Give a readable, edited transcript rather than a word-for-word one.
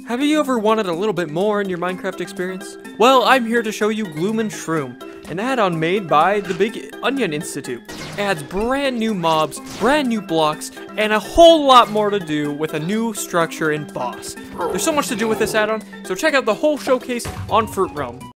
Have you ever wanted a little bit more in your Minecraft experience? Well, I'm here to show you Gloom and Shroom, an add-on made by the Big Onion Institute. It adds brand new mobs, brand new blocks, and a whole lot more to do with a new structure and boss. There's so much to do with this add-on, so check out the whole showcase on Fruit Realm.